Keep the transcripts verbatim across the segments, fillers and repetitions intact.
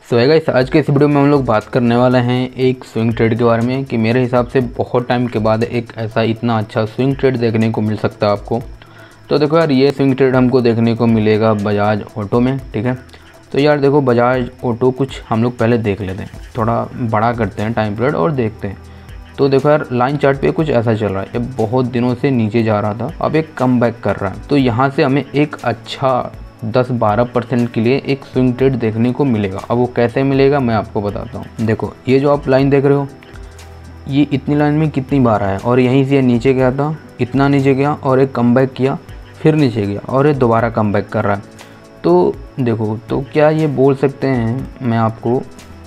सो है गाइस, आज के इस वीडियो में हम लोग बात करने वाले हैं एक स्विंग ट्रेड के बारे में कि मेरे हिसाब से बहुत टाइम के बाद एक ऐसा इतना अच्छा स्विंग ट्रेड देखने को मिल सकता है आपको। तो देखो यार, ये स्विंग ट्रेड हमको देखने को मिलेगा बजाज ऑटो में। ठीक है, तो यार देखो बजाज ऑटो कुछ हम लोग पहले देख लेते हैं, थोड़ा बड़ा करते हैं टाइम पीरियड और देखते हैं। तो देखो यार, लाइन चार्ट पे कुछ ऐसा चल रहा है, ये बहुत दिनों से नीचे जा रहा था, अब एक कम बैक कर रहा है। तो यहाँ से हमें एक अच्छा दस बारह परसेंट के लिए एक स्विंग ट्रेड देखने को मिलेगा। अब वो कैसे मिलेगा मैं आपको बताता हूँ। देखो ये जो आप लाइन देख रहे हो, ये इतनी लाइन में कितनी बार आया और यहीं से नीचे गया था, इतना नीचे गया और एक कम बैक किया, फिर नीचे गया और ये दोबारा कम बैक कर रहा है। तो देखो, तो क्या ये बोल सकते हैं, मैं आपको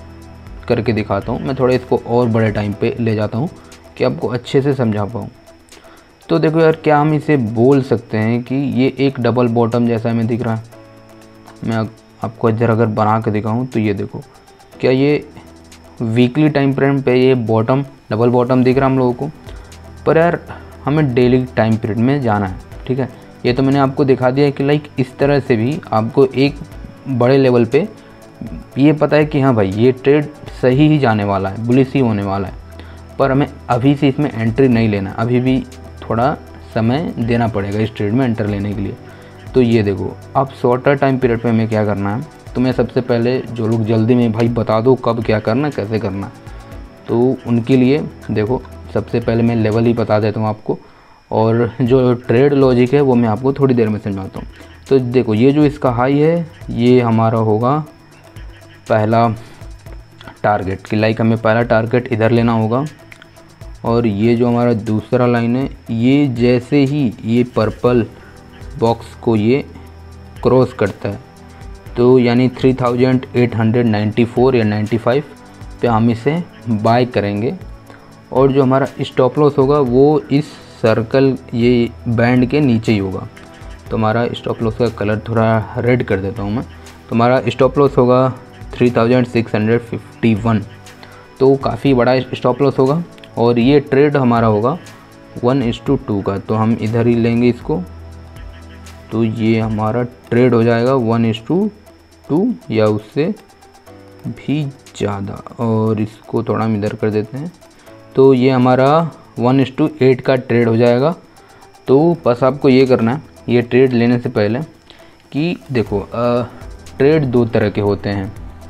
करके दिखाता हूँ। मैं थोड़ा इसको और बड़े टाइम पे ले जाता हूँ कि आपको अच्छे से समझा पाऊँ। तो देखो यार, क्या हम इसे बोल सकते हैं कि ये एक डबल बॉटम जैसा हमें दिख रहा है। मैं आपको इधर अगर बना के दिखाऊँ तो ये देखो, क्या ये वीकली टाइम फ्रेम पे ये बॉटम डबल बॉटम दिख रहा है हम लोगों को। पर यार हमें डेली टाइम पीरियड में जाना है। ठीक है, ये तो मैंने आपको दिखा दिया है कि लाइक इस तरह से भी आपको एक बड़े लेवल पे ये पता है कि हाँ भाई ये ट्रेड सही ही जाने वाला है, बुलिश ही होने वाला है। पर हमें अभी से इसमें एंट्री नहीं लेना, अभी भी थोड़ा समय देना पड़ेगा इस ट्रेड में एंटर लेने के लिए। तो ये देखो, अब शॉर्टर टाइम पीरियड पे हमें क्या करना है। तो मैं सबसे पहले जो लोग जल्दी में भाई बता दो कब क्या करना है, कैसे करना है, तो उनके लिए देखो सबसे पहले मैं लेवल ही बता देता हूँ आपको, और जो ट्रेड लॉजिक है वो मैं आपको थोड़ी देर में समझाता हूँ। तो देखो, ये जो इसका हाई है ये हमारा होगा पहला टारगेट कि लाइक हमें पहला टारगेट इधर लेना होगा। और ये जो हमारा दूसरा लाइन है, ये जैसे ही ये पर्पल बॉक्स को ये क्रॉस करता है तो यानी three thousand eight hundred ninety four या नाइन्टी फाइव पे हम इसे बाय करेंगे। और जो हमारा स्टॉप लॉस होगा वो इस सर्कल ये बैंड के नीचे ही होगा। तो हमारा स्टॉप लॉस का कलर थोड़ा रेड कर देता हूँ मैं। तो हमारा स्टॉप लॉस होगा three thousand six hundred fifty one, तो काफ़ी बड़ा स्टॉप लॉस होगा। और ये ट्रेड हमारा होगा वन इस टू टू का, तो हम इधर ही लेंगे इसको। तो ये हमारा ट्रेड हो जाएगा वन इस टू टू या उससे भी ज़्यादा, और इसको थोड़ा हम इधर कर देते हैं। तो ये हमारा वन इस टू एट का ट्रेड हो जाएगा। तो बस आपको ये करना है ये ट्रेड लेने से पहले कि देखो आ, ट्रेड दो तरह के होते हैं।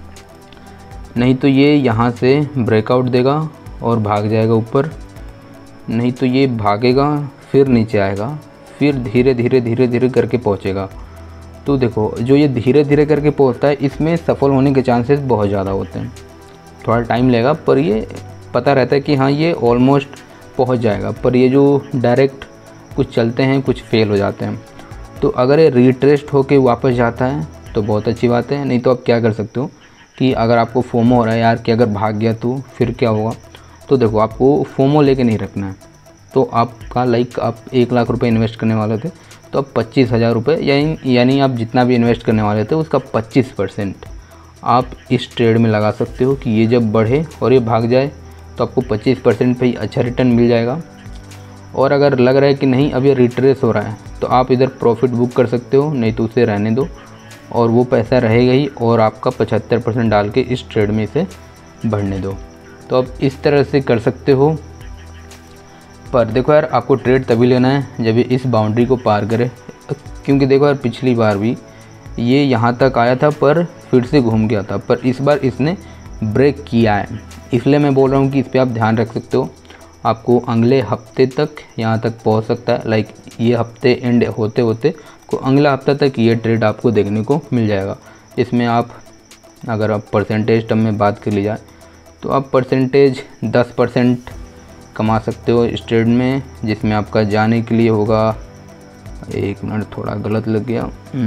नहीं तो ये यहाँ से ब्रेकआउट देगा और भाग जाएगा ऊपर, नहीं तो ये भागेगा फिर नीचे आएगा, फिर धीरे धीरे धीरे धीरे करके पहुँचेगा। तो देखो, जो ये धीरे धीरे करके पहुँचता है इसमें सफल होने के चांसेस बहुत ज़्यादा होते हैं। थोड़ा टाइम लगेगा पर ये पता रहता है कि हाँ ये ऑलमोस्ट पहुँच जाएगा। पर ये जो डायरेक्ट कुछ चलते हैं कुछ फेल हो जाते हैं। तो अगर ये रिट्रेस्ट होके वापस जाता है तो बहुत अच्छी बात है। नहीं तो आप क्या कर सकते हो कि अगर आपको फोमो हो रहा है यार कि अगर भाग गया तो फिर क्या होगा। तो देखो, आपको फोमो लेके नहीं रखना है। तो आपका लाइक आप एक लाख रुपए इन्वेस्ट करने वाले थे तो अब पच्चीस हज़ार रुपये यानी यानी आप जितना भी इन्वेस्ट करने वाले थे उसका पच्चीस परसेंट आप इस ट्रेड में लगा सकते हो कि ये जब बढ़े और ये भाग जाए तो आपको पच्चीस परसेंट पे ही अच्छा रिटर्न मिल जाएगा। और अगर लग रहा है कि नहीं अब ये रिट्रेस हो रहा है तो आप इधर प्रॉफिट बुक कर सकते हो, नहीं तो उसे रहने दो और वो पैसा रहेगा ही और आपका पचहत्तर परसेंट डाल के इस ट्रेड में इसे बढ़ने दो। तो आप इस तरह से कर सकते हो। पर देखो यार, आपको ट्रेड तभी लेना है जब ये इस बाउंड्री को पार करे, क्योंकि देखो यार पिछली बार भी ये यहाँ तक आया था पर फिर से घूम गया था, पर इस बार इसने ब्रेक किया है। इसलिए मैं बोल रहा हूँ कि इस पर आप ध्यान रख सकते हो। आपको अगले हफ्ते तक यहाँ तक पहुँच सकता है, लाइक ये हफ्ते एंड होते होते को अगला हफ्ता तक ये ट्रेड आपको देखने को मिल जाएगा। इसमें आप अगर आप परसेंटेज टर्म में बात कर ली जाए तो आप परसेंटेज दस परसेंट कमा सकते हो इस ट्रेड में, जिसमें आपका जाने के लिए होगा, एक मिनट थोड़ा गलत लग गया,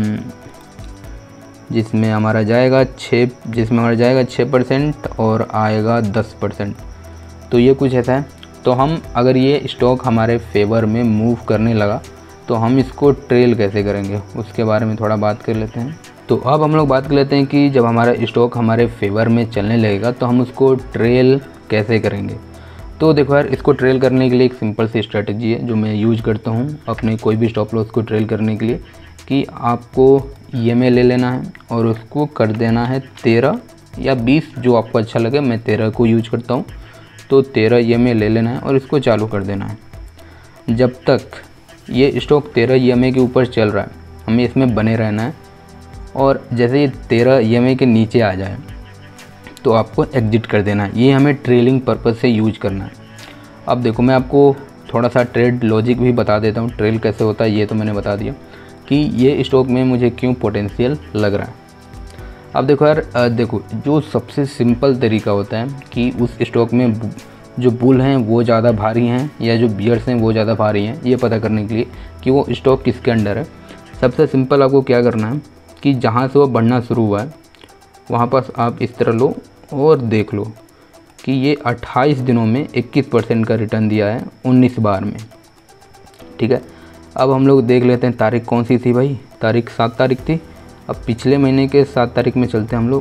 जिसमें हमारा जाएगा छः जिसमें हमारा जाएगा छः परसेंट और आएगा दस परसेंट। तो ये कुछ ऐसा है। तो हम अगर ये स्टॉक हमारे फेवर में मूव करने लगा तो हम इसको ट्रेल कैसे करेंगे उसके बारे में थोड़ा बात कर लेते हैं। तो अब हम लोग बात कर लेते हैं कि जब हमारा स्टॉक हमारे फेवर में चलने लगेगा तो हम उसको ट्रेल कैसे करेंगे। तो देखो यार, इसको ट्रेल करने के लिए एक सिंपल सी स्ट्रेटजी है जो मैं यूज करता हूँ अपने कोई भी स्टॉप लॉस को ट्रेल करने के लिए, कि आपको ई एम ए ले लेना है और उसको कर देना है तेरह या बीस, जो आपको अच्छा लगे। मैं तेरह को यूज करता हूँ, तो तेरह ई एम ए ले लेना है और इसको चालू कर देना है। जब तक ये स्टॉक तेरह ई एम ए के ऊपर चल रहा है, हमें इसमें बने रहना है। और जैसे ये तेरह ई एम ए के नीचे आ जाए तो आपको एग्जिट कर देना है। ये हमें ट्रेलिंग पर्पज़ से यूज करना है। अब देखो, मैं आपको थोड़ा सा ट्रेड लॉजिक भी बता देता हूँ, ट्रेल कैसे होता है ये तो मैंने बता दिया कि ये स्टॉक में मुझे क्यों पोटेंशियल लग रहा है। अब देखो यार, देखो जो सबसे सिंपल तरीका होता है कि उस स्टॉक में जो बुल हैं वो ज़्यादा भारी हैं या जो बियर्स हैं वो ज़्यादा भारी हैं, ये पता करने के लिए कि वो स्टॉक किसके अंडर है, सबसे सिंपल आपको क्या करना है कि जहाँ से वो बढ़ना शुरू हुआ है वहाँ पास आप इस तरह लो और देख लो कि ये अट्ठाईस दिनों में इक्कीस परसेंट का रिटर्न दिया है उन्नीस बार में। ठीक है, अब हम लोग देख लेते हैं तारीख कौन सी थी भाई, तारीख सात तारीख थी। अब पिछले महीने के सात तारीख में चलते हैं हम लोग।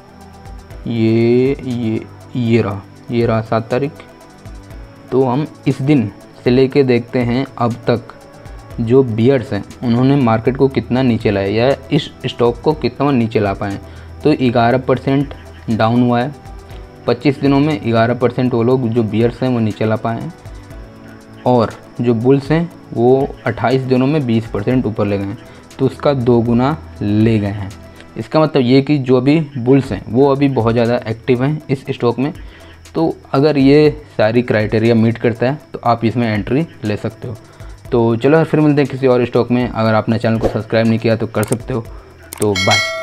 ये ये ये रहा ये रहा सात तारीख। तो हम इस दिन से लेके देखते हैं अब तक जो बियर्स हैं उन्होंने मार्केट को कितना नीचे लाया या इस स्टॉक को कितना नीचे ला पाए। तो ग्यारह परसेंट डाउन हुआ है पच्चीस दिनों में। ग्यारह परसेंट वो लोग जो बियर्स हैं वो नीचे ला पाए हैं, और जो बुल्स हैं वो अट्ठाईस दिनों में बीस परसेंट ऊपर ले गए हैं। तो उसका दो गुना ले गए हैं। इसका मतलब ये कि जो अभी बुल्स हैं वो अभी बहुत ज़्यादा एक्टिव हैं इस स्टॉक में। तो अगर ये सारी क्राइटेरिया मीट करता है तो आप इसमें एंट्री ले सकते हो। तो चलो फिर मिलते हैं किसी और स्टॉक में। अगर आपने चैनल को सब्सक्राइब नहीं किया तो कर सकते हो। तो बाय।